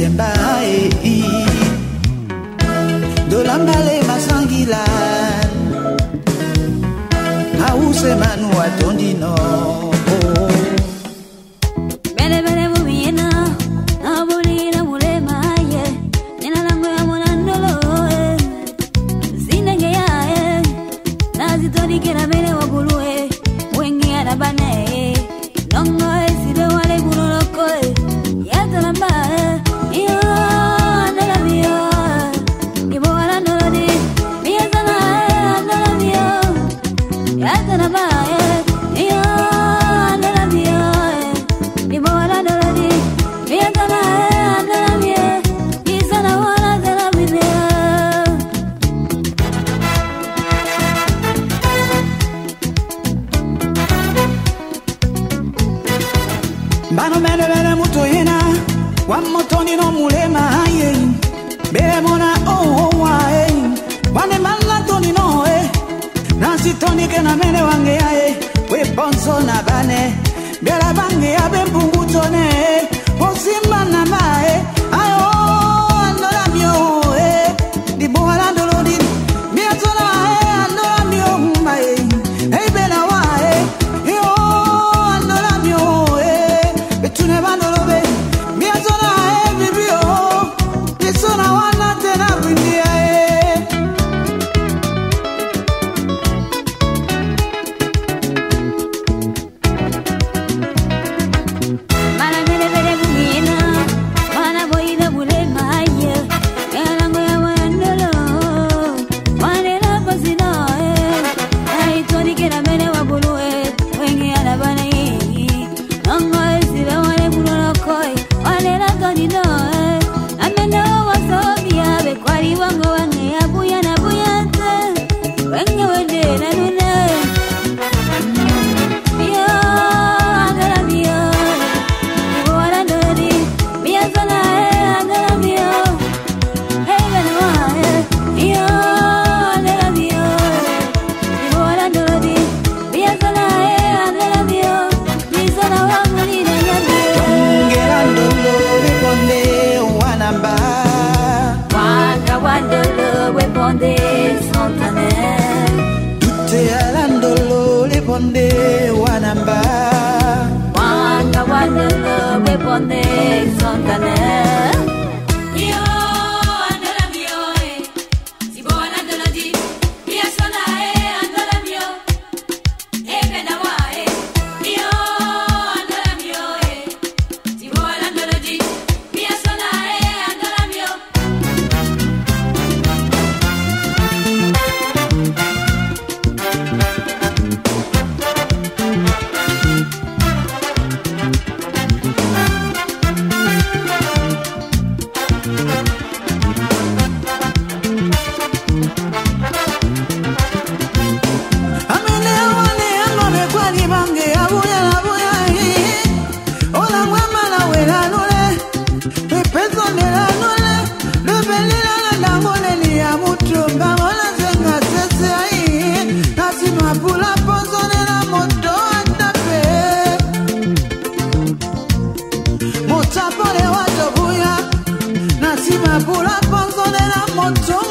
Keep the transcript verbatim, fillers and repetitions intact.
semba e dolambale masangila ause manu atondino bele bele bubiena abulira mulema ye nina langu ya mwanandolo zinenge ya nazitori kera bele wagulue wengi arabane nongo eside wale guloloko ya talamba iyo analamio ibo wala nolodi miya sana analamio ya talamba iyo analamio ibo wala nolodi miya sana analamio isana wala talambia Bano mene mene muto yena Wamotoni no mulema aye Bele mona oh oh aye Wane mala toni no eh Nasi toni kena mene wange aye We bonso na bane Bela bange ya bempungu tone Osima na mae Ayo andola mio eh Di boha landolo di Mia tola eh andola mio mae Hey bela wa eh Yo andola mio eh Betune bandolo be Mia tola eh bibio Tisona wana tena bindia eh Mana mele bele bumiena, mana boida bule maya, yalango ya wanandolo, wanela pasino eh, ai tori kera mele wabulue, wengi alabana yi, nongo esile wale bulolo koi, wanela tonino eh, amendo wasofia be kwari wango wange abuya na buyante, wengi wende na nune, yo andala mio. Ponde wanamba Wanga wandelo we ponde sontane Yo andala mio eh si buona andala di mia sola eh andala mio e bena wa eh yo andala mio eh si buona andala di mia sola eh andala mio Pula ponzo de la moto